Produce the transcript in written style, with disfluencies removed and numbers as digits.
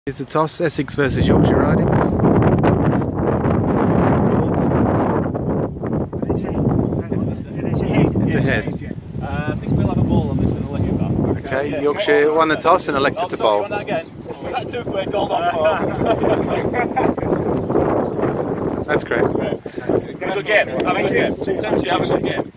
Here's the toss, Essex versus Yorkshire Ridings. It's a head. I think we'll have a ball on this and I'll let you back. Okay, Yorkshire won the toss and elected to bowl. Was that too quick? Hold on for. That's great. Good game. Have a good game. Have a good game.